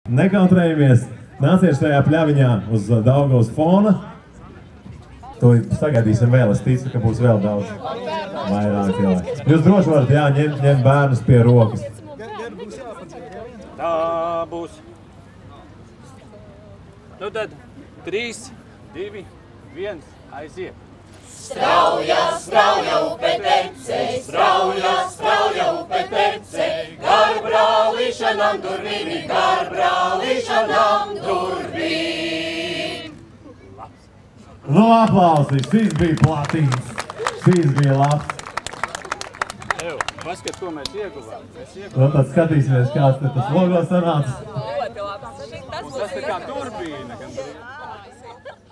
Nekautrējamies, nāciet šajā pļaviņā uz Daugavas fona. To sagaidīsim vēl, es ticu, ka būs vēl daudz vairāk cilvēki. Jūs droši varat, jā, ņemt bērnus pie rokas. Tā būs. Nu tad 3, 2, 1, aiziet. Strauja, strauja upe tece, strauja upe tece, gar brālīšanām durvīm, gar brālīšanām durvīm. Nu, aplausi, šis bija platīns, šis bija labs. Paskat, ko mēs ieguvām. Nu, tad skatīsimies, kāds te tas logo sanāca. Tas tā kā turbīna.